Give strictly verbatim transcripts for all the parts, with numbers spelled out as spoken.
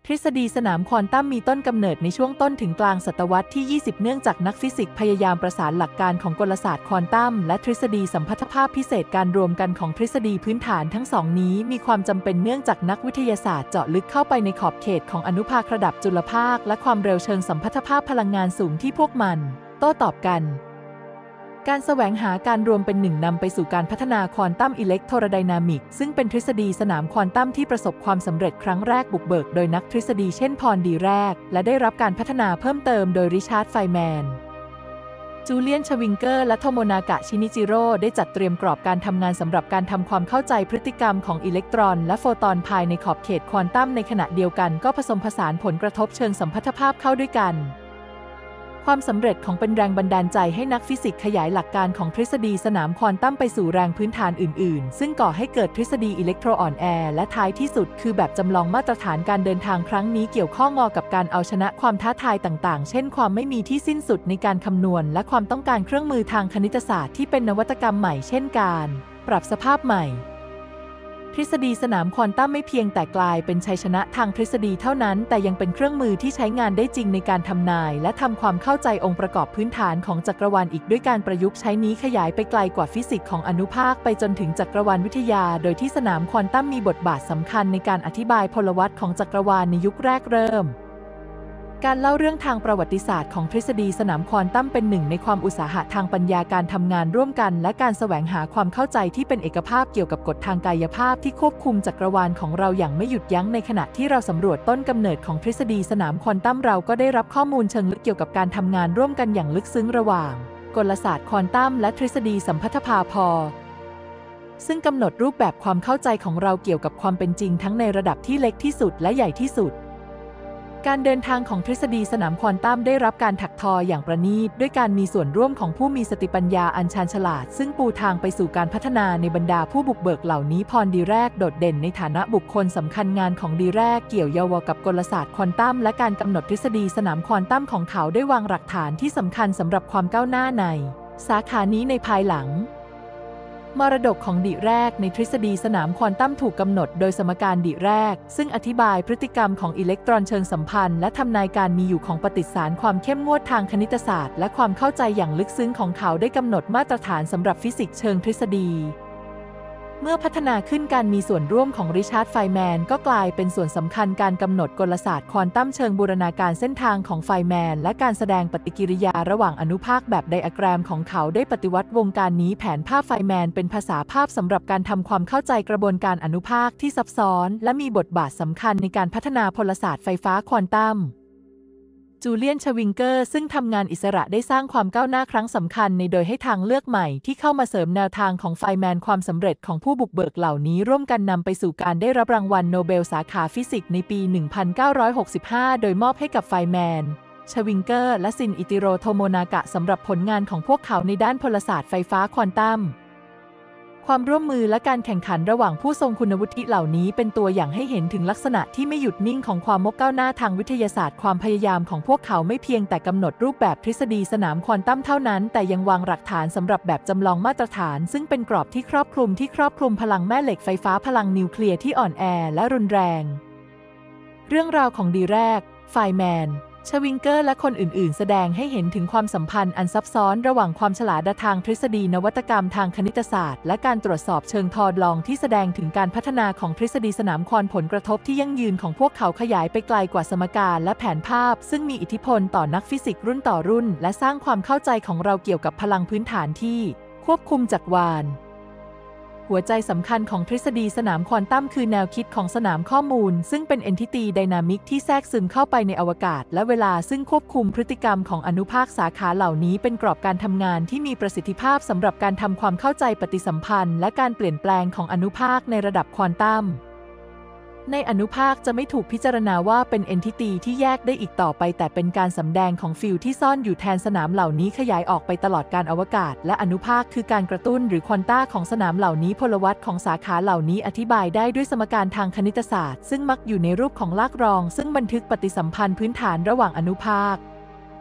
ทฤษฎีสนามควอนตัมมีต้นกำเนิดในช่วงต้นถึงกลางศตวรรษที่ ยี่สิบ เนื่องจากนักฟิสิกส์พยายามประสานหลักการของกลศาสตร์ควอนตัมและทฤษฎีสัมพัทธภาพพิเศษการรวมกันของทฤษฎีพื้นฐานทั้งสองนี้มีความจำเป็นเนื่องจากนักวิทยาศาสตร์เจาะลึกเข้าไปในขอบเขตของอนุภาคระดับจุลภาคและความเร็วเชิงสัมพัทธภาพพลังงานสูงที่พวกมันโต้ตอบกันการแสวงหาการรวมเป็นหนึ่งนำไปสู่การพัฒนาควอนตัมอิเล็กโทรไดนามิกซึ่งเป็นทฤษฎีสนามควอนตัมที่ประสบความสำเร็จครั้งแรกบุกเบิกโดยนักทฤษฎีเช่นพรดีแรกและได้รับการพัฒนาเพิ่มเติมโดยริชาร์ดไฟแมนจูเลียนชวิงเกอร์และโทโมนากะชินิจิโร่ได้จัดเตรียมกรอบการทำงานสำหรับการทำความเข้าใจพฤติกรรมของอิเล็กตรอนและโฟตอนภายในขอบเขตควอนตัมในขณะเดียวกันก็ผสมผสานผลกระทบเชิงสัมพัทธภาพเข้าด้วยกันความสำเร็จของเป็นแรงบันดาลใจให้นักฟิสิกส์ขยายหลักการของทฤษฎีสนามควอนตัมไปสู่แรงพื้นฐานอื่นๆซึ่งก่อให้เกิดทฤษฎีอิเล็กโทรอ่อนแอและท้ายที่สุดคือแบบจำลองมาตรฐานการเดินทางครั้งนี้เกี่ยวข้องกับการเอาชนะความท้าทายต่างๆเช่นความไม่มีที่สิ้นสุดในการคำนวณและความต้องการเครื่องมือทางคณิตศาสตร์ที่เป็นนวัตกรรมใหม่เช่นการปรับสภาพใหม่ทฤษฎีสนามควอนตัมไม่เพียงแต่กลายเป็นชัยชนะทางทฤษฎีเท่านั้นแต่ยังเป็นเครื่องมือที่ใช้งานได้จริงในการทำนายและทำความเข้าใจองค์ประกอบพื้นฐานของจักรวาลอีกด้วยการประยุกต์ใช้นี้ขยายไปไกลกว่าฟิสิกส์ของอนุภาคไปจนถึงจักรวาลวิทยาโดยที่สนามควอนตัมมีบทบาทสำคัญในการอธิบายพลวัตของจักรวาลในยุคแรกเริ่มการเล่าเรื่องทางประวัติศาสตร์ของทฤษฎีสนามควอนตัมเป็นหนึ่งในความอุตสาหะทางปัญญาการทำงานร่วมกันและการแสวงหาความเข้าใจที่เป็นเอกภาพเกี่ยวกับกฎทางกายภาพที่ควบคุมจักรวาลของเราอย่างไม่หยุดยั้งในขณะที่เราสำรวจต้นกำเนิดของทฤษฎีสนามควอนตัมเราก็ได้รับข้อมูลเชิงลึกเกี่ยวกับการทำงานร่วมกันอย่างลึกซึ้งระหว่างกลศาสตร์ควอนตัมและทฤษฎีสัมพัทธภาพซึ่งกำหนดรูปแบบความเข้าใจของเราเกี่ยวกับความเป็นจริงทั้งในระดับที่เล็กที่สุดและใหญ่ที่สุดการเดินทางของทฤษฎีสนามควอนตัมได้รับการถักทออย่างประณีตด้วยการมีส่วนร่วมของผู้มีสติปัญญาอันชาญฉลาดซึ่งปูทางไปสู่การพัฒนาในบรรดาผู้บุกเบิกเหล่านี้พรดีแรกโดดเด่นในฐานะบุคคลสำคัญงานของดีแรกเกี่ยวโยงกับกลศาสตร์ควอนตัมและการกำหนดทฤษฎีสนามควอนตัมของเขาได้วางหลักฐานที่สำคัญสำหรับความก้าวหน้าในสาขานี้ในภายหลังมรดกของดิแรกในทฤษฎีสนามควอนตัมถูกกำหนดโดยสมการดิแรกซึ่งอธิบายพฤติกรรมของอิเล็กตรอนเชิงสัมพันธ์และทำนายการมีอยู่ของปฏิสารความเข้มงวดทางคณิตศาสตร์และความเข้าใจอย่างลึกซึ้งของเขาได้กำหนดมาตรฐานสำหรับฟิสิกส์เชิงทฤษฎีเมื่อพัฒนาขึ้นการมีส่วนร่วมของริชาร์ดไฟแมนก็กลายเป็นส่วนสำคัญการกำหนดกลศาสตร์ควอนตัมเชิงบูรณาการเส้นทางของไฟแมนและการแสดงปฏิกิริยาระหว่างอนุภาคแบบไดอะแกรมของเขาได้ปฏิวัติวงการนี้แผนภาพไฟแมนเป็นภาษาภาพสำหรับการทำความเข้าใจกระบวนการอนุภาคที่ซับซ้อนและมีบทบาทสำคัญในการพัฒนาพลศาสตร์ไฟฟ้าควอนตัมจูเลียนชวิงเกอร์ซึ่งทำงานอิสระได้สร้างความก้าวหน้าครั้งสำคัญในโดยให้ทางเลือกใหม่ที่เข้ามาเสริมแนวทางของไฟแมนความสำเร็จของผู้บุกเบิกเหล่านี้ร่วมกันนำไปสู่การได้รับรางวัลโนเบลสาขาฟิสิกส์ในปี หนึ่งพันเก้าร้อยหกสิบห้า โดยมอบให้กับไฟแมนชวิงเกอร์และซินอิติโรโทโมนากะสำหรับผลงานของพวกเขาในด้านพลศาสตร์ไฟฟ้าควอนตัมความร่วมมือและการแข่งขันระหว่างผู้ทรงคุณวุฒิเหล่านี้เป็นตัวอย่างให้เห็นถึงลักษณะที่ไม่หยุดนิ่งของความก้าวหน้าทางวิทยาศาสตร์ความพยายามของพวกเขาไม่เพียงแต่กำหนดรูปแบบทฤษฎีสนามควอนตัมเท่านั้นแต่ยังวางหลักฐานสำหรับแบบจำลองมาตรฐานซึ่งเป็นกรอบที่ครอบคลุมที่ครอบคลุมพลังแม่เหล็กไฟฟ้าพลังนิวเคลียร์ที่อ่อนแอและรุนแรงเรื่องราวของดีแรกไฟแมนชวิงเกอร์และคนอื่นๆแสดงให้เห็นถึงความสัมพันธ์อันซับซ้อนระหว่างความฉลาดทางทฤษฎีนวัตกรรมทางคณิตศาสตร์และการตรวจสอบเชิงทดลองที่แสดงถึงการพัฒนาของทฤษฎีสนามควอนผลกระทบที่ยั่งยืนของพวกเขาขยายไปไกลกว่าสมการและแผนภาพซึ่งมีอิทธิพลต่อนักฟิสิกส์รุ่นต่อรุ่นและสร้างความเข้าใจของเราเกี่ยวกับพลังพื้นฐานที่ควบคุมจักรวาลหัวใจสำคัญของทฤษฎีสนามควอนตัมคือแนวคิดของสนามข้อมูลซึ่งเป็น Entity Dynamic ที่แทรกซึมเข้าไปในอวกาศและเวลาซึ่งควบคุมพฤติกรรมของอนุภาคสาขาเหล่านี้เป็นกรอบการทำงานที่มีประสิทธิภาพสำหรับการทำความเข้าใจปฏิสัมพันธ์และการเปลี่ยนแปลงของอนุภาคในระดับควอนตัมในอนุภาคจะไม่ถูกพิจารณาว่าเป็น Entity ที่แยกได้อีกต่อไปแต่เป็นการสำแดงของฟิลด์ที่ซ่อนอยู่แทนสนามเหล่านี้ขยายออกไปตลอดการอวกาศและอนุภาคคือการกระตุ้นหรือควอนต้าของสนามเหล่านี้พลวัตของสาขาเหล่านี้อธิบายได้ด้วยสมการทางคณิตศาสตร์ซึ่งมักอยู่ในรูปของลากรองซึ่งบันทึกปฏิสัมพันธ์พื้นฐานระหว่างอนุภาค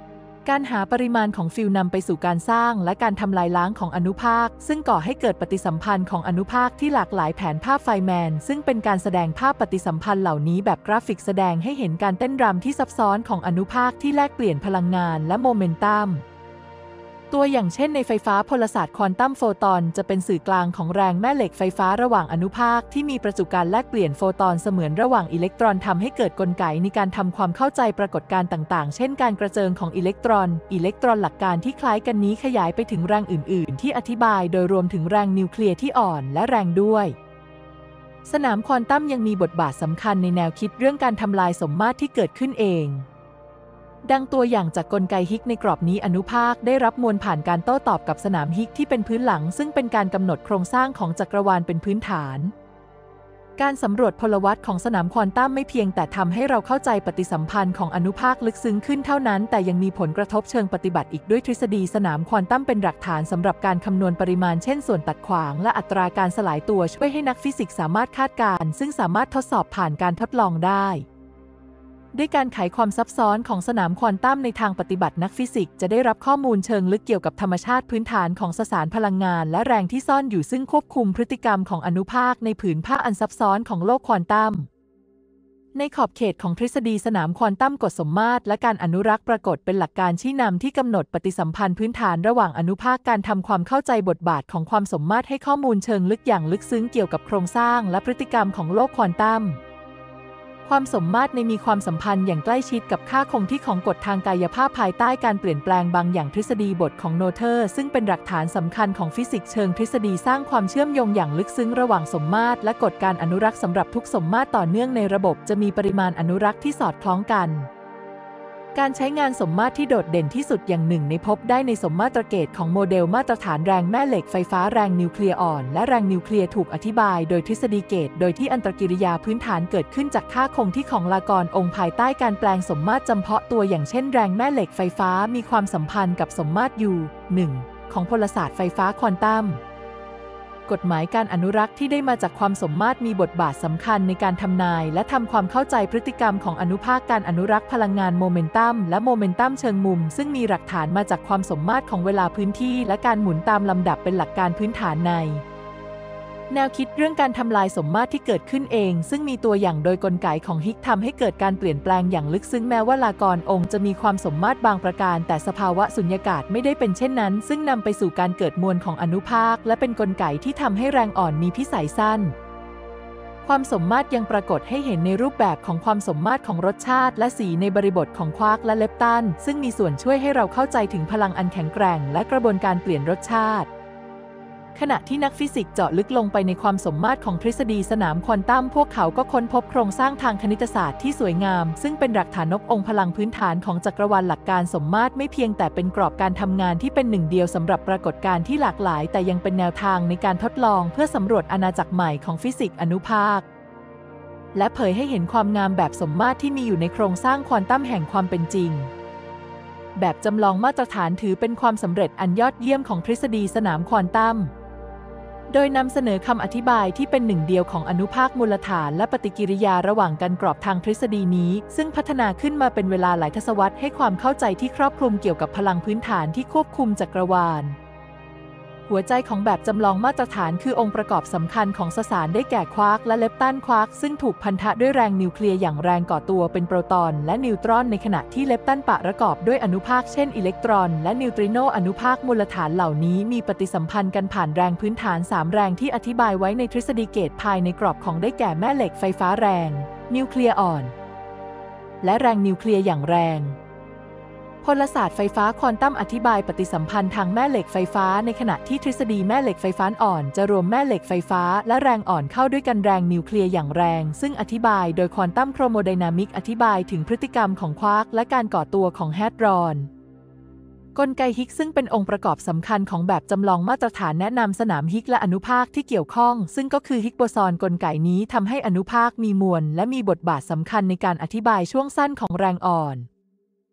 การหาปริมาณของฟิลนำไปสู่การสร้างและการทำลายล้างของอนุภาคซึ่งก่อให้เกิดปฏิสัมพันธ์ของอนุภาคที่หลากหลายแผนภาพไฟแมนซึ่งเป็นการแสดงภาพปฏิสัมพันธ์เหล่านี้แบบกราฟิกแสดงให้เห็นการเต้นรำที่ซับซ้อนของอนุภาคที่แลกเปลี่ยนพลังงานและโมเมนตัมตัวอย่างเช่นในไฟฟ้าพลศาสตร์ควอนตัมโฟตอนจะเป็นสื่อกลางของแรงแม่เหล็กไฟฟ้าระหว่างอนุภาคที่มีประจุการแลกเปลี่ยนโฟตอนเสมือนระหว่างอิเล็กตรอนทำให้เกิดกลไกในการทำความเข้าใจปรากฏการณ์ต่างๆเช่นการกระเจิงของอิเล็กตรอนอิเล็กตรอนหลักการที่คล้ายกันนี้ขยายไปถึงแรงอื่นๆที่อธิบายโดยรวมถึงแรงนิวเคลียร์ที่อ่อนและแรงด้วยสนามควอนตัมยังมีบทบาทสำคัญในแนวคิดเรื่องการทำลายสมมาตรที่เกิดขึ้นเองดังตัวอย่างจากกลไกฮิกในกรอบนี้อนุภาคได้รับมวลผ่านการโต้ตอบกับสนามฮิกที่เป็นพื้นหลังซึ่งเป็นการกำหนดโครงสร้างของจักรวาลเป็นพื้นฐานการสำรวจพลวัตของสนามควอนตัมไม่เพียงแต่ทำให้เราเข้าใจปฏิสัมพันธ์ของอนุภาคลึกซึ้งขึ้นเท่านั้นแต่ยังมีผลกระทบเชิงปฏิบัติอีกด้วยทฤษฎีสนามควอนตัมเป็นหลักฐานสำหรับการคำนวณปริมาณเช่นส่วนตัดขวางและอัตราการสลายตัวช่วยให้นักฟิสิกส์สามารถคาดการณ์ซึ่งสามารถทดสอบผ่านการทดลองได้ด้วยการไขความซับซ้อนของสนามควอนตัมในทางปฏิบัตินักฟิสิกส์จะได้รับข้อมูลเชิงลึกเกี่ยวกับธรรมชาติพื้นฐานของสสารพลังงานและแรงที่ซ่อนอยู่ซึ่งควบคุมพฤติกรรมของอนุภาคในผืนผ้าอันซับซ้อนของโลกควอนตัมในขอบเขตของทฤษฎีสนามควอนตัมกฎสมมาตรและการอนุรักษ์ปรากฏเป็นหลักการชี้นำที่กำหนดปฏิสัมพันธ์พื้นฐานระหว่างอนุภาคการทำความเข้าใจบทบาทของความสมมาตรให้ข้อมูลเชิงลึกอย่างลึกซึ้งเกี่ยวกับโครงสร้างและพฤติกรรมของโลกควอนตัมความสมมาตรในมีความสัมพันธ์อย่างใกล้ชิดกับค่าคงที่ของกฎทางกายภาพภายใต้การเปลี่ยนแปลงบางอย่างทฤษฎีบทของโนเทอร์ซึ่งเป็นหลักฐานสำคัญของฟิสิกส์เชิงทฤษฎีสร้างความเชื่อมโยงอย่างลึกซึ้งระหว่างสมมาตรและกฎการอนุรักษ์สำหรับทุกสมมาตรต่อเนื่องในระบบจะมีปริมาณอนุรักษ์ที่สอดคล้องกันการใช้งานสมมาตรที่โดดเด่นที่สุดอย่างหนึ่งในพบได้ในสมมาตรเกตของโมเดลมาตรฐานแรงแม่เหล็กไฟฟ้าแรงนิวเคลียร์อ่อนและแรงนิวเคลียร์ถูกอธิบายโดยทฤษฎีเกตโดยที่อันตรกิริยาพื้นฐานเกิดขึ้นจากค่าคงที่ของลากรองค์ภายใต้การแปลงสมมาตรจำเพาะตัวอย่างเช่นแรงแม่เหล็กไฟฟ้ามีความสัมพันธ์กับสมมาตร ยู หนึ่ง ของพลศาสตร์ไฟฟ้าควอนตัมกฎหมายการอนุรักษ์ที่ได้มาจากความสมมาตรมีบทบาทสำคัญในการทำนายและทำความเข้าใจพฤติกรรมของอนุภาคการอนุรักษ์พลังงานโมเมนตัมและโมเมนตัมเชิงมุมซึ่งมีหลักฐานมาจากความสมมาตรของเวลาพื้นที่และการหมุนตามลำดับเป็นหลักการพื้นฐานในแนวคิดเรื่องการทำลายสมมาตรที่เกิดขึ้นเองซึ่งมีตัวอย่างโดยกลไกของฮิกทำให้เกิดการเปลี่ยนแปลงอย่างลึกซึ้งแม้ว่าลากรองค์จะมีความสมมาตรบางประการแต่สภาวะสุญญากาศไม่ได้เป็นเช่นนั้นซึ่งนำไปสู่การเกิดมวลของอนุภาคและเป็นกลไกที่ทำให้แรงอ่อนมีพิสัยสั้นความสมมาตรยังปรากฏให้เห็นในรูปแบบของความสมมาตรของรสชาติและสีในบริบทของควาร์กและเลปตันซึ่งมีส่วนช่วยให้เราเข้าใจถึงพลังอันแข็งแกร่งและกระบวนการเปลี่ยนรสชาติขณะที่นักฟิสิกส์เจาะลึกลงไปในความสมมาตรของทฤษฎีสนามควอนตัมพวกเขาก็ค้นพบโครงสร้างทางคณิตศาสตร์ที่สวยงามซึ่งเป็นหลักฐานนบองค์พลังพื้นฐานของจักรวาลหลักการสมมาตรไม่เพียงแต่เป็นกรอบการทำงานที่เป็นหนึ่งเดียวสำหรับปรากฏการณ์ที่หลากหลายแต่ยังเป็นแนวทางในการทดลองเพื่อสำรวจอาณาจักรใหม่ของฟิสิกส์อนุภาคและเผยให้เห็นความงามแบบสมมาตรที่มีอยู่ในโครงสร้างควอนตัมแห่งความเป็นจริงแบบจำลองมาตรฐานถือเป็นความสำเร็จอันยอดเยี่ยมของทฤษฎีสนามควอนตัมโดยนำเสนอคำอธิบายที่เป็นหนึ่งเดียวของอนุภาคมูลฐานและปฏิกิริยาระหว่างกันกรอบทางทฤษฎีนี้ซึ่งพัฒนาขึ้นมาเป็นเวลาหลายทศวรรษให้ความเข้าใจที่ครอบคลุมเกี่ยวกับพลังพื้นฐานที่ควบคุมจักรวาลหัวใจของแบบจำลองมาตรฐานคือองค์ประกอบสำคัญของสสารได้แก่ควาร์กและเลปตันควาร์กซึ่งถูกพันธะด้วยแรงนิวเคลียร์อย่างแรงก่อตัวเป็นโปรตอนและนิวตรอนในขณะที่เลปตันประกอบด้วยอนุภาคเช่นอิเล็กตรอนและนิวตริโนอนุภาคมูลฐานเหล่านี้มีปฏิสัมพันธ์กันผ่านแรงพื้นฐานสามแรงที่อธิบายไว้ในทฤษฎีเกตภายในกรอบของได้แก่แม่เหล็กไฟฟ้าแรงนิวเคลียร์อ่อนและแรงนิวเคลียร์อย่างแรงพลศาสตร์ไฟฟ้าควอนตัมอธิบายปฏิสัมพันธ์ทางแม่เหล็กไฟฟ้าในขณะที่ทฤษฎีแม่เหล็กไฟฟ้าอ่อนจะรวมแม่เหล็กไฟฟ้าและแรงอ่อนเข้าด้วยกันแรงนิวเคลียร์อย่างแรงซึ่งอธิบายโดยควอนตัมโครโมไดนามิกอธิบายถึงพฤติกรรมของควาร์กและการก่อตัวของแฮดรอนกลไกฮิกซึ่งเป็นองค์ประกอบสำคัญของแบบจำลองมาตรฐานแนะนำสนามฮิกและอนุภาคที่เกี่ยวข้องซึ่งก็คือฮิกโบซอนกลไกนี้ทำให้อนุภาคมีมวลและมีบทบาทสำคัญในการอธิบายช่วงสั้นของแรงอ่อนค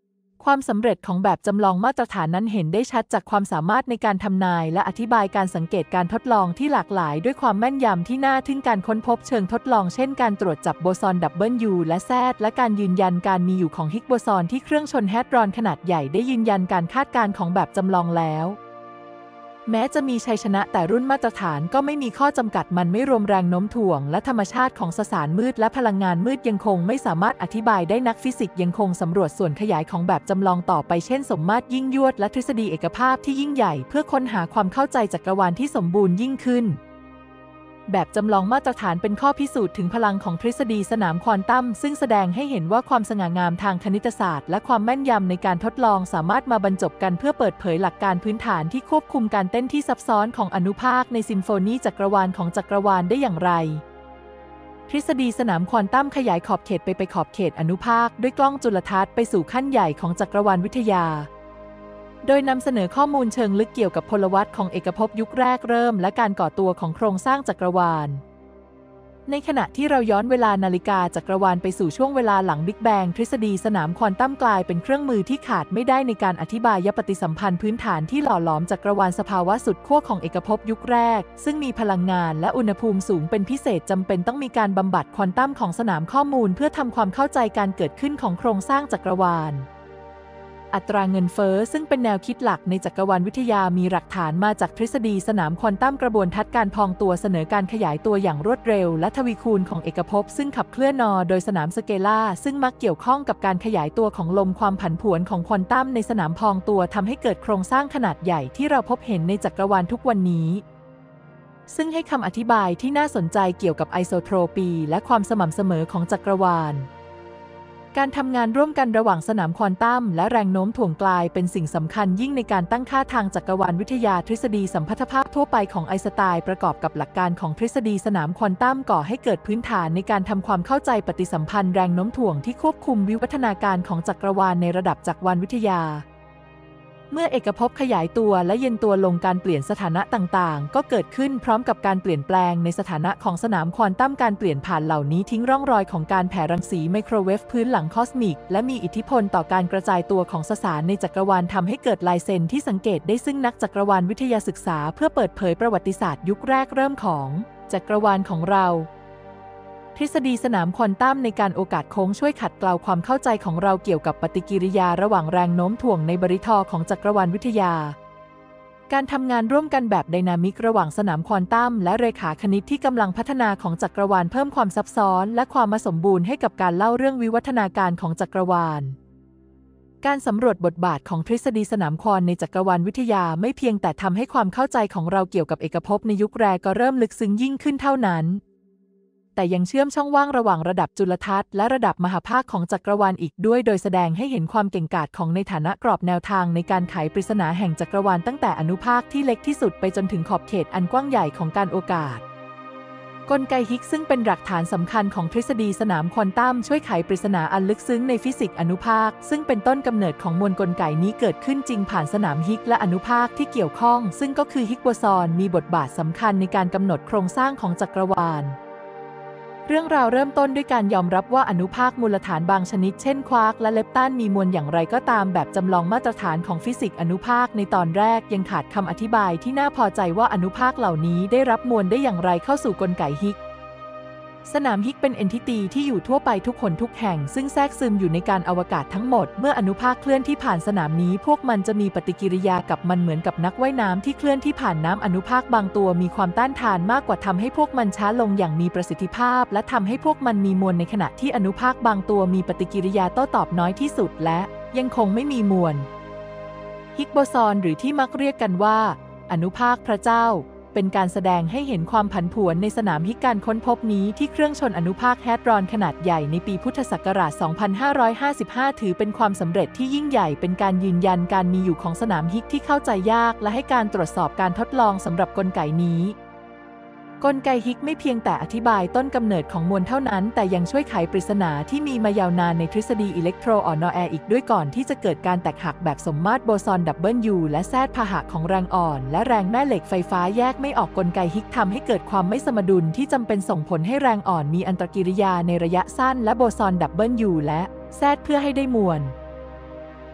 ความสำเร็จของแบบจำลองมาตรฐานนั้นเห็นได้ชัดจากความสามารถในการทำนายและอธิบายการสังเกตการทดลองที่หลากหลายด้วยความแม่นยำที่น่าทึ่งการค้นพบเชิงทดลองเช่นการตรวจจับโบซอน ดับเบิลยู และ แซด และการยืนยันการมีอยู่ของฮิกโบซอนที่เครื่องชนแฮดรอนขนาดใหญ่ได้ยืนยันการคาดการณ์ของแบบจำลองแล้วแม้จะมีชัยชนะแต่รุ่นมาตรฐานก็ไม่มีข้อจำกัดมันไม่รวมแรงโน้มถ่วงและธรรมชาติของสสารมืดและพลังงานมืดยังคงไม่สามารถอธิบายได้นักฟิสิกส์ยังคงสำรวจส่วนขยายของแบบจำลองต่อไปเช่นสมมาตรยิ่งยวดและทฤษฎีเอกภาพที่ยิ่งใหญ่เพื่อค้นหาความเข้าใจจักรวาลที่สมบูรณ์ยิ่งขึ้นแบบจำลองมาตรฐานเป็นข้อพิสูจน์ถึงพลังของทฤษฎีสนามควอนตัมซึ่งแสดงให้เห็นว่าความสง่างามทางคณิตศาสตร์และความแม่นยำในการทดลองสามารถมาบรรจบกันเพื่อเปิดเผยหลักการพื้นฐานที่ควบคุมการเต้นที่ซับซ้อนของอนุภาคในซิมโฟนีจักรวาลของจักรวาลได้อย่างไรทฤษฎีสนามควอนตัมขยายขอบเขตไปไปขอบเขตอนุภาคด้วยกล้องจุลทรรศน์ไปสู่ขั้นใหญ่ของจักรวาลวิทยาโดยนำเสนอข้อมูลเชิงลึกเกี่ยวกับพลวัตของเอกภพยุคแรกเริ่มและการก่อตัวของโครงสร้างจักรวาลในขณะที่เราย้อนเวลานาฬิกาจักรวาลไปสู่ช่วงเวลาหลังบิ๊กแบงทฤษฎีสนามควอนตัมกลายเป็นเครื่องมือที่ขาดไม่ได้ในการอธิบายปฏิสัมพันธ์พื้นฐานที่หล่อหลอมจักรวาลสภาวะสุดขั้วของเอกภพยุคแรกซึ่งมีพลังงานและอุณหภูมิสูงเป็นพิเศษจำเป็นต้องมีการบำบัดควอนตัมของสนามข้อมูลเพื่อทำความเข้าใจการเกิดขึ้นของโครงสร้างจักรวาลอัตราเงินเฟ้อซึ่งเป็นแนวคิดหลักในจักรวาลวิทยามีหลักฐานมาจากทฤษฎีสนามควอนตัมกระบวนทัศน์การพองตัวเสนอการขยายตัวอย่างรวดเร็วและทวีคูณของเอกภพซึ่งขับเคลื่อนนอโดยสนามสเกลาซึ่งมักเกี่ยวข้องกับการขยายตัวของลมความผันผวนของควอนตัมในสนามพองตัวทำให้เกิดโครงสร้างขนาดใหญ่ที่เราพบเห็นในจักรวาลทุกวันนี้ซึ่งให้คำอธิบายที่น่าสนใจเกี่ยวกับไอโซโทรปีและความสม่ำเสมอของจักรวาลการทำงานร่วมกันระหว่างสนามควอนตัมและแรงโน้มถ่วงกลายเป็นสิ่งสำคัญยิ่งในการตั้งค่าทางจักรวาลวิทยาทฤษฎีสัมพัทธภาพทั่วไปของไอน์สไตน์ประกอบกับหลักการของทฤษฎีสนามควอนตัมก่อให้เกิดพื้นฐานในการทำความเข้าใจปฏิสัมพันธ์แรงโน้มถ่วงที่ควบคุมวิวัฒนาการของจักรวาลในระดับจักรวาลวิทยาเมื่อเอกภพขยายตัวและเย็นตัวลงการเปลี่ยนสถานะต่างๆก็เกิดขึ้นพร้อมกับการเปลี่ยนแปลงในสถานะของสนามควอนตัมการเปลี่ยนผ่านเหล่านี้ทิ้งร่องรอยของการแผ่รังสีไมโครเวฟพื้นหลังคอสมิกและมีอิทธิพลต่อการกระจายตัวของสสารในจักรวาลทำให้เกิดลายเซ็นที่สังเกตได้ซึ่งนักจักรวาลวิทยาศึกษาเพื่อเปิดเผยประวัติศาสตร์ยุคแรกเริ่มของจักรวาลของเราทฤษฎีสนามควอนตัมในการโอกาสโค้งช่วยขัดเกลาความเข้าใจของเราเกี่ยวกับปฏิกิริยาระหว่างแรงโน้มถ่วงในบริทอของจักรวาลวิทยาการทำงานร่วมกันแบบไดนามิกระหว่างสนามควอนตัมและเรขาคณิตที่กำลังพัฒนาของจักรวาลเพิ่มความซับซ้อนและความมาสมบูรณ์ให้กับการเล่าเรื่องวิวัฒนาการของจักรวาลการสำรวจบทบาทของทฤษฎีสนามควอนในจักรวาลวิทยาไม่เพียงแต่ทำให้ความเข้าใจของเราเกี่ยวกับเอกภพในยุคแรกก็เริ่มลึกซึ้งยิ่งขึ้นเท่านั้นแต่ยังเชื่อมช่องว่างระหว่างระดับจุลทรรศน์และระดับมหาภาคของจักรวาลอีกด้วยโดยแสดงให้เห็นความเก่งกาจของในฐานะกรอบแนวทางในการไขปริศนาแห่งจักรวาลตั้งแต่อนุภาคที่เล็กที่สุดไปจนถึงขอบเขตอันกว้างใหญ่ของการโอกาสกลไกฮิกซึ่งเป็นหลักฐานสำคัญของทฤษฎีสนามควอนตัมช่วยไขปริศนาอันลึกซึ้งในฟิสิกส์อนุภาคซึ่งเป็นต้นกำเนิดของมวลกลไกนี้เกิดขึ้นจริงผ่านสนามฮิกและอนุภาคที่เกี่ยวข้องซึ่งก็คือฮิกโบซอนมีบทบาทสำคัญในการกำหนดโครงสร้างของจักรวาลเรื่องราวเริ่มต้นด้วยการยอมรับว่าอนุภาคมูลฐานบางชนิดเช่นควาร์กและเลปตันมีมวลอย่างไรก็ตามแบบจำลองมาตรฐานของฟิสิกส์อนุภาคในตอนแรกยังขาดคำอธิบายที่น่าพอใจว่าอนุภาคเหล่านี้ได้รับมวลได้อย่างไรเข้าสู่กลไกฮิกสนามฮิกเป็นเอนทิตีที่อยู่ทั่วไปทุกคนทุกแห่งซึ่งแทรกซึมอยู่ในการอวกาศทั้งหมดเมื่ออนุภาคเคลื่อนที่ผ่านสนามนี้พวกมันจะมีปฏิกิริยากับมันเหมือนกับนักว่ายน้ำที่เคลื่อนที่ผ่านน้ำอนุภาคบางตัวมีความต้านทานมากกว่าทำให้พวกมันช้าลงอย่างมีประสิทธิภาพและทำให้พวกมันมีมวลในขณะที่อนุภาคบางตัวมีปฏิกิริยาโต้ตอบน้อยที่สุดและยังคงไม่มีมวลฮิกโบซอนหรือที่มักเรียกกันว่าอนุภาคพระเจ้าเป็นการแสดงให้เห็นความผันผวนในสนามฮิกการค้นพบนี้ที่เครื่องชนอนุภาคแฮดรอนขนาดใหญ่ในปีพุทธศักราช สองพันห้าร้อยห้าสิบห้า ถือเป็นความสำเร็จที่ยิ่งใหญ่เป็นการยืนยันการมีอยู่ของสนามฮิกที่เข้าใจยากและให้การตรวจสอบการทดลองสำหรับกลไกนี้กลไกฮิกไม่เพียงแต่อธิบายต้นกำเนิดของมวลเท่านั้นแต่ยังช่วยไขปริศนาที่มีมายาวนานในทฤษฎีอิเล็กโทรออนแอร์อีกด้วยก่อนที่จะเกิดการแตกหักแบบสมมาตรโบซอน ดับเบิลยู และแซดพาหะของแรงอ่อนและแรงแม่เหล็กไฟฟ้าแยกไม่ออกกลไกฮิกทำให้เกิดความไม่สมดุลที่จำเป็นส่งผลให้แรงอ่อนมีอันตรกิริยาในระยะสั้นและโบซอน ดับเบิลยู และแซดเพื่อให้ได้มวล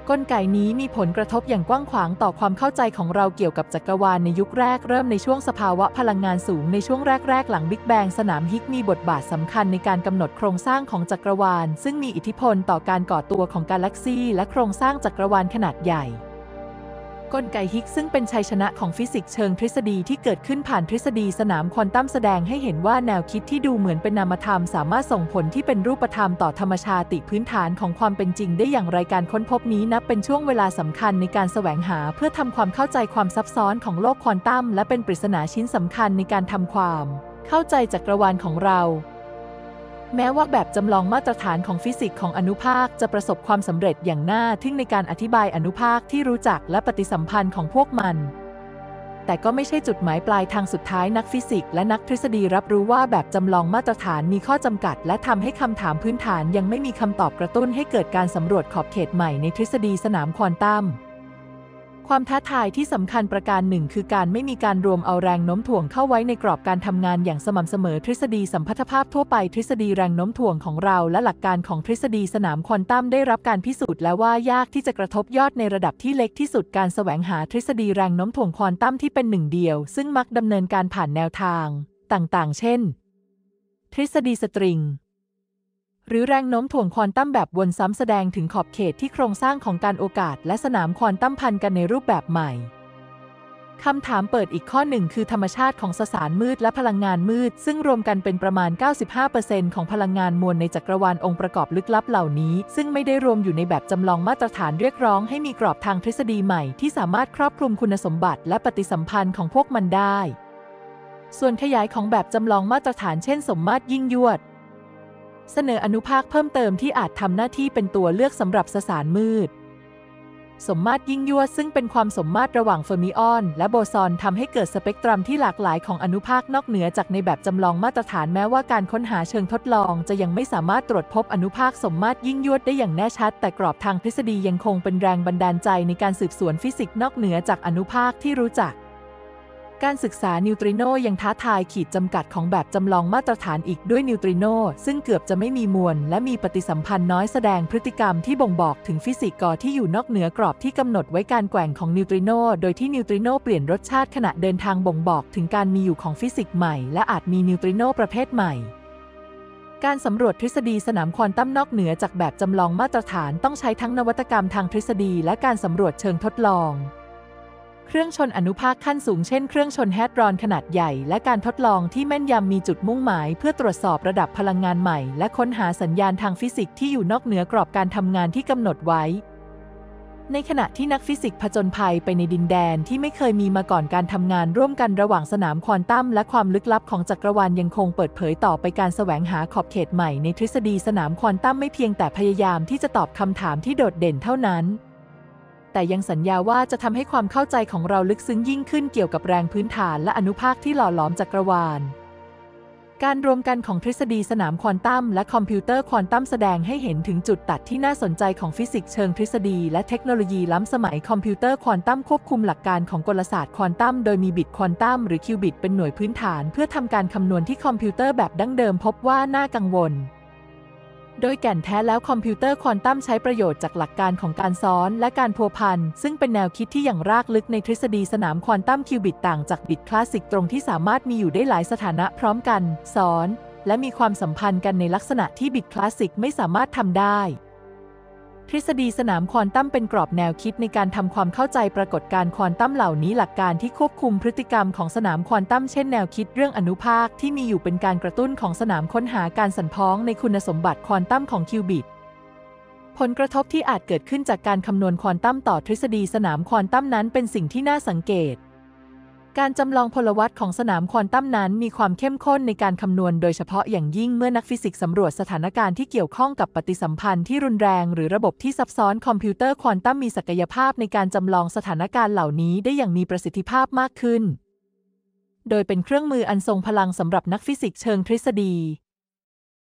กลไกนี้มีผลกระทบอย่างกว้างขวางต่อความเข้าใจของเราเกี่ยวกับจักรวาลในยุคแรกเริ่มในช่วงสภาวะพลังงานสูงในช่วงแรกๆหลังบิ๊กแบงสนามฮิกมีบทบาทสำคัญในการกำหนดโครงสร้างของจักรวาลซึ่งมีอิทธิพลต่อการก่อตัวของกาแล็กซีและโครงสร้างจักรวาลขนาดใหญ่กลไกฮิกซึ่งเป็นชัยชนะของฟิสิกส์เชิงทฤษฎีที่เกิดขึ้นผ่านทฤษฎีสนามควอนตัมแสดงให้เห็นว่าแนวคิดที่ดูเหมือนเป็นนามธรรมสามารถส่งผลที่เป็นรูปธรรมต่อธรรมชาติพื้นฐานของความเป็นจริงได้อย่างไรการค้นพบนี้นับเป็นช่วงเวลาสำคัญในการแสวงหาเพื่อทำความเข้าใจความซับซ้อนของโลกควอนตัมและเป็นปริศนาชิ้นสำคัญในการทำความเข้าใจจักรวาลของเราแม้ว่าแบบจำลองมาตรฐานของฟิสิกส์ของอนุภาคจะประสบความสำเร็จอย่างน่าทึ่งในการอธิบายอนุภาคที่รู้จักและปฏิสัมพันธ์ของพวกมันแต่ก็ไม่ใช่จุดหมายปลายทางสุดท้ายนักฟิสิกส์และนักทฤษฎีรับรู้ว่าแบบจำลองมาตรฐานมีข้อจำกัดและทำให้คำถามพื้นฐานยังไม่มีคำตอบกระตุ้นให้เกิดการสำรวจขอบเขตใหม่ในทฤษฎีสนามควอนตัมความท้าทายที่สำคัญประการหนึ่งคือการไม่มีการรวมเอาแรงโน้มถ่วงเข้าไว้ในกรอบการทำงานอย่างสม่ำเสมอทฤษฎีสัมพัทธภาพทั่วไปทฤษฎีแรงโน้มถ่วงของเราและหลักการของทฤษฎีสนามควอนตัมได้รับการพิสูจน์แล้วว่ายากที่จะกระทบยอดในระดับที่เล็กที่สุดการแสวงหาทฤษฎีแรงโน้มถ่วงควอนตัมที่เป็นหนึ่งเดียวซึ่งมักดำเนินการผ่านแนวทางต่างๆเช่นทฤษฎีสตริงหรือแรงโน้มถ่วงควอนตัมแบบวนซ้ำแสดงถึงขอบเขตที่โครงสร้างของการโอกาสและสนามควอนตัมพันกันในรูปแบบใหม่คำถามเปิดอีกข้อหนึ่งคือธรรมชาติของสสารมืดและพลังงานมืดซึ่งรวมกันเป็นประมาณ เก้าสิบห้าเปอร์เซ็นต์ ของพลังงานมวลในจักรวาลองค์ประกอบลึกลับเหล่านี้ซึ่งไม่ได้รวมอยู่ในแบบจำลองมาตรฐานเรียกร้องให้มีกรอบทางทฤษฎีใหม่ที่สามารถครอบคลุมคุณสมบัติและปฏิสัมพันธ์ของพวกมันได้ส่วนขยายของแบบจำลองมาตรฐานเช่นสมมาตรยิ่งยวดเสนออนุภาคเพิ่มเติมที่อาจทำหน้าที่เป็นตัวเลือกสำหรับสสารมืดสมมาตรยิ่งยวดซึ่งเป็นความสมมาตรระหว่างเฟอร์มิออนและโบซอนทำให้เกิดสเปกตรัมที่หลากหลายของอนุภาคนอกเหนือจากในแบบจำลองมาตรฐานแม้ว่าการค้นหาเชิงทดลองจะยังไม่สามารถตรวจพบอนุภาคสมมาตรยิ่งยวดได้อย่างแน่ชัดแต่กรอบทางทฤษฎียังคงเป็นแรงบันดาลใจในการสืบสวนฟิสิกส์นอกเหนือจากอนุภาคที่รู้จักการศึกษานิวตริโนยังท้าทายขีดจำกัดของแบบจำลองมาตรฐานอีกด้วยนิวตริโนซึ่งเกือบจะไม่มีมวลและมีปฏิสัมพันธ์น้อยแสดงพฤติกรรมที่บ่งบอกถึงฟิสิกส์ที่อยู่นอกเหนือกรอบที่กำหนดไว้การแกว่งของนิวตริโนโดยที่นิวตริโนเปลี่ยนรสชาติขณะเดินทางบ่งบอกถึงการมีอยู่ของฟิสิกส์ใหม่และอาจมีนิวตริโนประเภทใหม่การสำรวจทฤษฎีสนามควอนตัมนอกเหนือจากแบบจำลองมาตรฐานต้องใช้ทั้งนวัตกรรมทางทฤษฎีและการสำรวจเชิงทดลองเครื่องชนอนุภาคขั้นสูงเช่นเครื่องชนแฮดรอนขนาดใหญ่และการทดลองที่แม่นยำมีจุดมุ่งหมายเพื่อตรวจสอบระดับพลังงานใหม่และค้นหาสัญญาณทางฟิสิกส์ที่อยู่นอกเหนือกรอบการทำงานที่กำหนดไว้ในขณะที่นักฟิสิกส์ผจญภัยไปในดินแดนที่ไม่เคยมีมาก่อนการทำงานร่วมกันระหว่างสนามควอนตัมและความลึกลับของจักรวาลยังคงเปิดเผยต่อไปการแสวงหาขอบเขตใหม่ในทฤษฎีสนามควอนตัมไม่เพียงแต่พยายามที่จะตอบคำถามที่โดดเด่นเท่านั้นแต่ยังสัญญาว่าจะทำให้ความเข้าใจของเราลึกซึ้งยิ่งขึ้นเกี่ยวกับแรงพื้นฐานและอนุภาคที่หล่อหลอมจักรวาลการรวมกันของทฤษฎีสนามควอนตัมและคอมพิวเตอร์ควอนตัมแสดงให้เห็นถึงจุดตัดที่น่าสนใจของฟิสิกส์เชิงทฤษฎีและเทคโนโลยีล้ำสมัยคอมพิวเตอร์ควอนตัมควบคุมหลักการของกลศาสตร์ควอนตัมโดยมีบิตควอนตัมหรือคิวบิตเป็นหน่วยพื้นฐานเพื่อทำการคำนวณที่คอมพิวเตอร์แบบดั้งเดิมพบว่าน่ากังวลโดยแก่นแท้แล้วคอมพิวเตอร์ควอนตัมใช้ประโยชน์จากหลักการของการซ้อนและการพัวพันซึ่งเป็นแนวคิดที่อย่างรากลึกในทฤษฎีสนามควอนตัมคิวบิตต่างจากบิตคลาสสิกตรงที่สามารถมีอยู่ได้หลายสถานะพร้อมกันซ้อนและมีความสัมพันธ์กันในลักษณะที่บิตคลาสสิกไม่สามารถทำได้ทฤษฎีสนามควอนตัมเป็นกรอบแนวคิดในการทำความเข้าใจปรากฏการณ์ควอนตัมเหล่านี้หลักการที่ควบคุมพฤติกรรมของสนามควอนตัมเช่นแนวคิดเรื่องอนุภาคที่มีอยู่เป็นการกระตุ้นของสนามค้นหาการสั่นพ้องในคุณสมบัติควอนตัมของคิวบิตผลกระทบที่อาจเกิดขึ้นจากการคำนวณควอนตัมต่อทฤษฎีสนามควอนตัมนั้นเป็นสิ่งที่น่าสังเกตการจำลองพลวัตของสนามควอนตัมนั้นมีความเข้มข้นในการคำนวณโดยเฉพาะอย่างยิ่งเมื่อนักฟิสิกส์สำรวจสถานการณ์ที่เกี่ยวข้องกับปฏิสัมพันธ์ที่รุนแรงหรือระบบที่ซับซ้อนคอมพิวเตอร์ควอนตัมมีศักยภาพในการจำลองสถานการณ์เหล่านี้ได้อย่างมีประสิทธิภาพมากขึ้นโดยเป็นเครื่องมืออันทรงพลังสำหรับนักฟิสิกส์เชิงทฤษฎี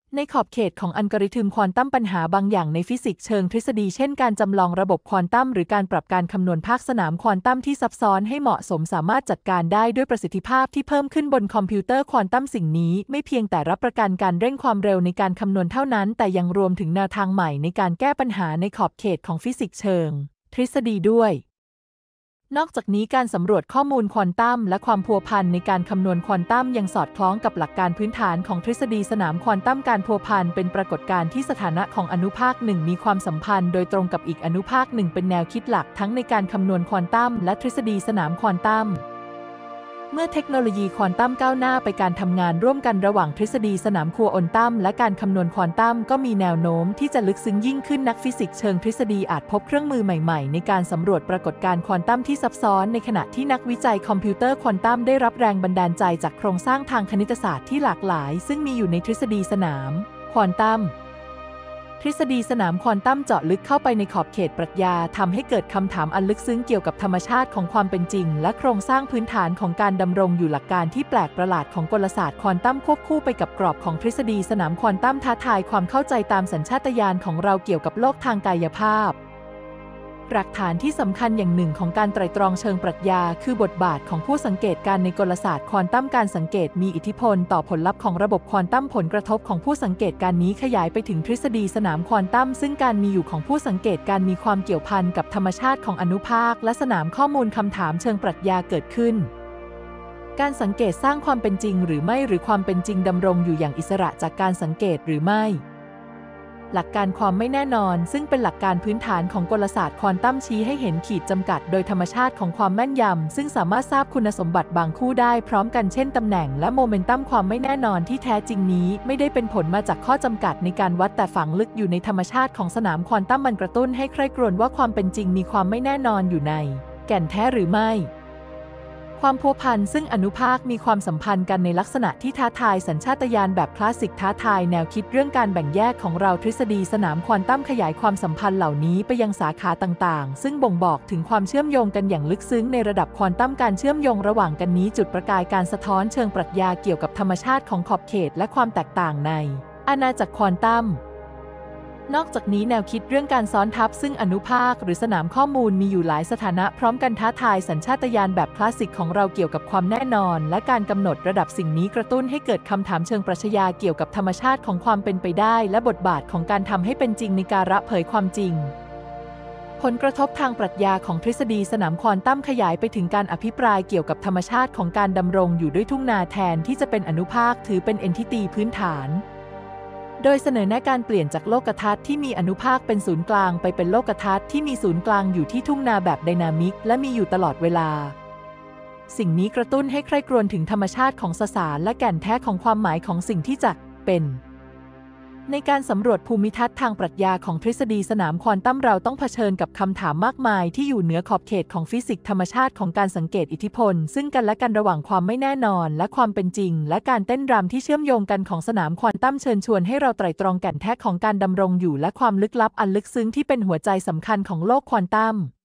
ในขอบเขตของอัลกอริทึมควอนตัมปัญหาบางอย่างในฟิสิกส์เชิงทฤษฎีเช่นการจำลองระบบควอนตัมหรือการปรับการคำนวณภาคสนามควอนตัมที่ซับซ้อนให้เหมาะสมสามารถจัดการได้ด้วยประสิทธิภาพที่เพิ่มขึ้นบนคอมพิวเตอร์ควอนตัมสิ่งนี้ไม่เพียงแต่รับประกันการเร่งความเร็วในการคำนวณเท่านั้นแต่ยังรวมถึงแนวทางใหม่ในการแก้ปัญหาในขอบเขตของฟิสิกส์เชิงทฤษฎีด้วยนอกจากนี้การสำรวจข้อมูลควอนตัมและความพัวพันในการคำนวณควอนตัมยังสอดคล้องกับหลักการพื้นฐานของทฤษฎีสนามควอนตัมการพัวพันเป็นปรากฏการณ์ที่สถานะของอนุภาคหนึ่งมีความสัมพันธ์โดยตรงกับอีกอนุภาคหนึ่งเป็นแนวคิดหลักทั้งในการคำนวณควอนตัมและทฤษฎีสนามควอนตัมเมื่อเทคโนโลยีควอนตัมก้าวหน้าไปการทำงานร่วมกันระหว่างทฤษฎีสนามควอนตัมและการคำนวณควอนตัมก็มีแนวโน้มที่จะลึกซึ้งยิ่งขึ้นนักฟิสิกส์เชิงทฤษฎีอาจพบเครื่องมือใหม่ๆในการสำรวจปรากฏการณ์ควอนตัมที่ซับซ้อนในขณะที่นักวิจัยคอมพิวเตอร์ควอนตัมได้รับแรงบันดาลใจจากโครงสร้างทางคณิตศาสตร์ที่หลากหลายซึ่งมีอยู่ในทฤษฎีสนามควอนตัมทฤษฎีสนามควอนตัมเจาะลึกเข้าไปในขอบเขตปรัชญาทำให้เกิดคำถามอันลึกซึ้งเกี่ยวกับธรรมชาติของความเป็นจริงและโครงสร้างพื้นฐานของการดำรงอยู่หลักการที่แปลกประหลาดของกลศาสตร์ควอนตัมควบคู่ไปกับกรอบของทฤษฎีสนามควอนตัมท้าทายความเข้าใจตามสัญชาตญาณของเราเกี่ยวกับโลกทางกายภาพหลักฐานที่สำคัญอย่างหนึ่งของการไตร่ตรองเชิงปรัชญาคือบทบาทของผู้สังเกตการในกลศาสตร์ควอนตัมการสังเกตมีอิทธิพลต่อผลลัพธ์ของระบบควอนตัมผลกระทบของผู้สังเกตการนี้ขยายไปถึงทฤษฎีสนามควอนตัมซึ่งการมีอยู่ของผู้สังเกตการมีความเกี่ยวพันกับธรรมชาติของอนุภาคและสนามข้อมูลคำถามเชิงปรัชญาเกิดขึ้นการสังเกตสร้างความเป็นจริงหรือไม่หรือความเป็นจริงดำรงอยู่อย่างอิสระจากการสังเกตหรือไม่หลักการความไม่แน่นอนซึ่งเป็นหลักการพื้นฐานของกลศาสตร์ควอนตัมชี้ให้เห็นขีดจำกัดโดยธรรมชาติของความแม่นยำซึ่งสามารถทราบคุณสมบัติบางคู่ได้พร้อมกันเช่นตำแหน่งและโมเมนตัมความไม่แน่นอนที่แท้จริงนี้ไม่ได้เป็นผลมาจากข้อจำกัดในการวัดแต่ฝังลึกอยู่ในธรรมชาติของสนามควอนตัมมันกระตุ้นให้ใคร่ครวญว่าความเป็นจริงมีความไม่แน่นอนอยู่ในแก่นแท้หรือไม่ความพัวพันซึ่งอนุภาคมีความสัมพันธ์กันในลักษณะที่ท้าทายสัญชาตญาณแบบคลาสสิกท้าทายแนวคิดเรื่องการแบ่งแยกของเราทฤษฎีสนามควอนตัมขยายความสัมพันธ์เหล่านี้ไปยังสาขาต่างๆซึ่งบ่งบอกถึงความเชื่อมโยงกันอย่างลึกซึ้งในระดับควอนตัมการเชื่อมโยงระหว่างกันนี้จุดประกายการสะท้อนเชิงปรัชญาเกี่ยวกับธรรมชาติของขอบเขตและความแตกต่างในอาณาจักรควอนตัมนอกจากนี้แนวคิดเรื่องการซ้อนทับซึ่งอนุภาคหรือสนามข้อมูลมีอยู่หลายสถานะพร้อมกันท้าทายสัญชาตญาณแบบคลาสสิกของเราเกี่ยวกับความแน่นอนและการกำหนดระดับสิ่งนี้กระตุ้นให้เกิดคำถามเชิงปรัชญาเกี่ยวกับธรรมชาติของความเป็นไปได้และบทบาทของการทำให้เป็นจริงในการระเผยความจริงผลกระทบทางปรัชญาของทฤษฎีสนามควอนตัมขยายไปถึงการอภิปรายเกี่ยวกับธรรมชาติของการดำรงอยู่ด้วยทุ่งนาแทนที่จะเป็นอนุภาคถือเป็นเอนทิตีพื้นฐานโดยเสนอแนะการเปลี่ยนจากโลกทัศน์ที่มีอนุภาคเป็นศูนย์กลางไปเป็นโลกทัศน์ที่มีศูนย์กลางอยู่ที่ทุ่งนาแบบไดนามิกและมีอยู่ตลอดเวลาสิ่งนี้กระตุ้นให้ใคร่ครวญถึงธรรมชาติของสสารและแก่นแท้ของความหมายของสิ่งที่จะเป็นในการสำรวจภูมิทัศน์ทางปรัชญาของทฤษฎีสนามควอนตัมเราต้องเผชิญกับคำถามมากมายที่อยู่เหนือขอบเขตของฟิสิกส์ธรรมชาติของการสังเกตอิทธิพลซึ่งกันและกันระหว่างความไม่แน่นอนและความเป็นจริงและการเต้นรำที่เชื่อมโยงกันของสนามควอนตัมเชิญชวนให้เราไตร่ตรองแก่นแท้ของการดำรงอยู่และความลึกลับอันลึกซึ้งที่เป็นหัวใจสำคัญของโลกควอนตัม